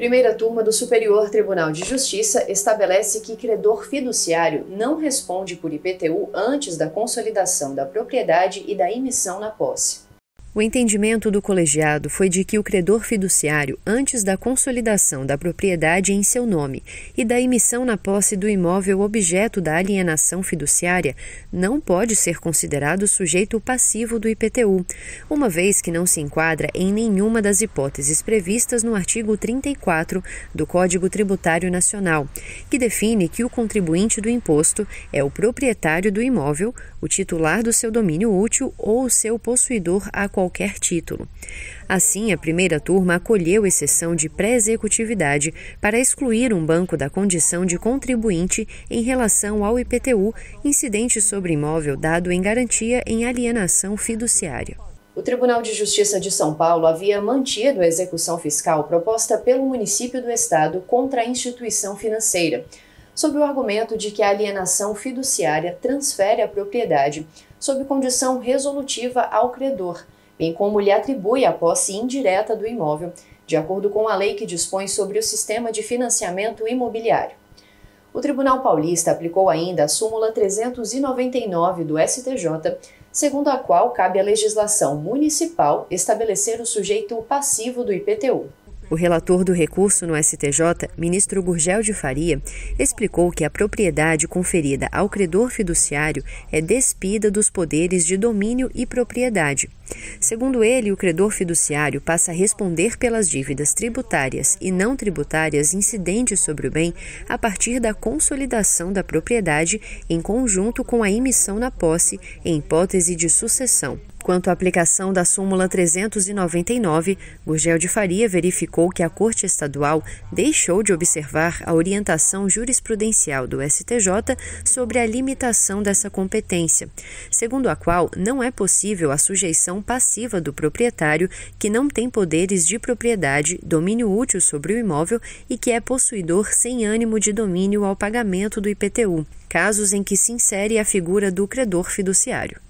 Primeira turma do Superior Tribunal de Justiça estabelece que credor fiduciário não responde por IPTU antes da consolidação da propriedade e da imissão na posse. O entendimento do colegiado foi de que o credor fiduciário, antes da consolidação da propriedade em seu nome e da emissão na posse do imóvel objeto da alienação fiduciária, não pode ser considerado sujeito passivo do IPTU, uma vez que não se enquadra em nenhuma das hipóteses previstas no artigo 34 do Código Tributário Nacional, que define que o contribuinte do imposto é o proprietário do imóvel, o titular do seu domínio útil ou o seu possuidor a qualquer título. Assim, a primeira turma acolheu exceção de pré-executividade para excluir um banco da condição de contribuinte em relação ao IPTU incidente sobre imóvel dado em garantia em alienação fiduciária. O Tribunal de Justiça de São Paulo havia mantido a execução fiscal proposta pelo município do estado contra a instituição financeira, sob o argumento de que a alienação fiduciária transfere a propriedade sob condição resolutiva ao credor, bem como lhe atribui a posse indireta do imóvel, de acordo com a lei que dispõe sobre o sistema de financiamento imobiliário. O Tribunal Paulista aplicou ainda a súmula 399 do STJ, segundo a qual cabe à legislação municipal estabelecer o sujeito passivo do IPTU. O relator do recurso no STJ, ministro Gurgel de Faria, explicou que a propriedade conferida ao credor fiduciário é despida dos poderes de domínio e propriedade. Segundo ele, o credor fiduciário passa a responder pelas dívidas tributárias e não tributárias incidentes sobre o bem a partir da consolidação da propriedade em conjunto com a emissão na posse em hipótese de sucessão. Quanto à aplicação da súmula 399, Gurgel de Faria verificou que a Corte Estadual deixou de observar a orientação jurisprudencial do STJ sobre a limitação dessa competência, segundo a qual não é possível a sujeição passiva do proprietário que não tem poderes de propriedade, domínio útil sobre o imóvel e que é possuidor sem ânimo de domínio ao pagamento do IPTU, casos em que se insere a figura do credor fiduciário.